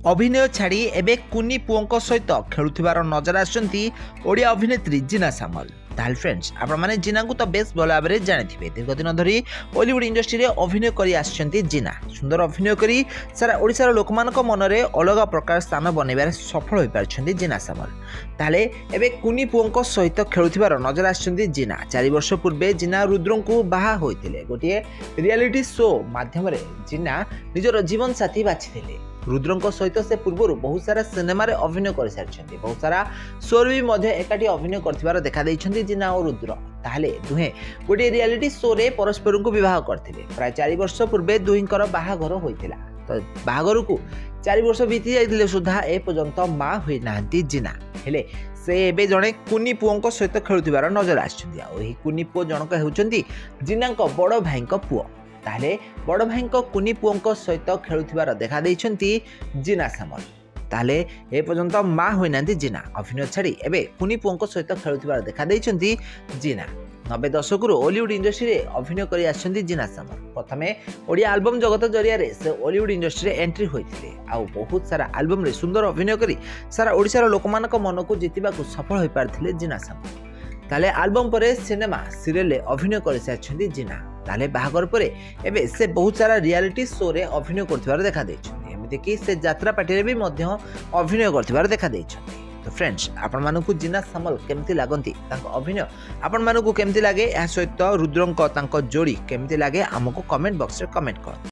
अभिनय छाड़ी एबे कुनी पुओं सहित खेलुथिबार नजर आछंती ओडिया अभिनेत्री जिना सामल। ताल फ्रेंड्स आपण माने जिना को तो बेस भल भाव में जानिथिबे। दीर्घ दिन धरी बॉलीवुड इंडस्ट्री रे अभिनय करी आछंती जिना। सुंदर अभिनय करी सारा ओडिशार लोकमानक मनरे अलग प्रकार स्थान बनैबार सफल होई पारछंती जिना सामल। ताले एबे कुनी पुओं सहित खेलुथिबार नजर आछंती जिना। 4 वर्ष पूर्वे जिना रुद्रन को बाहा होइतिले। गोटे रियलिटी शो माध्यम रे जिना निजर जीवन साथी बाछिथिले। रुद्रन सहित से पूर्व बहुत सारा सिनेमा रे अभिनय कर सारी। बहुत सारा शो भी एकाठी अभिनय कर देखा जिना और रुद्र। ताहले दुहे गोटे रियलिटी शो रे परस्पर को विवाह करथिले। प्राय 4 वर्ष पूर्वे दुहींकर बाहाघर होइतिला। तो बाहाघर को 4 वर्ष बीती जाइतिले सुधा ए पर्यंत मां होई नांती जिना। हेले से एबे जणे कुनी पुओं सहित खेलुथिबार नजर आछथि। आ एही कुनी पुओ जनक हेउचंती जिनाक बड़ भाईक पुओ। ताहले बड़ भाई कुनी पुओं सहित खेलुथिबार देखा देइछंती जिना सामल। ताहले ए पर्यंत मां होई नांती जिना। अभिनय छाड़ी एबे कुनी पुओं सहित खेलुथिबार देखा देइछंती जिना। 90 दशक हॉलीवुड इंडस्ट्री रे अभिनय करी आछंती जिना सामल। प्रथमे ओडिया एल्बम जगत जरिया रे से हॉलीवुड इंडस्ट्री रे एंट्री होइथिले। आ बहुत सारा एल्बम रे सुंदर अभिनय करी सारा ओडिशार लोकमानक मन को जितिबाकू सफल होई पारथिले जिना सामल। ताले एल्बम परे सिनेमा सीरियल अभिनय कर सारी जिना। ताले बाहागर परे एबे से बहुत सारा रियलिटी शो रे अभिनय करथिबार देखा देइछन्ती। एमिति कि से यात्रा पार्टी रे भी मध्य अभिनय करथिबार देखा देइछन्ती। तो फ्रेंड्स आपण मानकू जिना सामल केमती लागंती तांको अभिनय आपण मानकू केमती लागे या सहित रुद्रंक तांको जोड़ी केमती लागे हमको कमेंट बॉक्स रे कमेंट कर।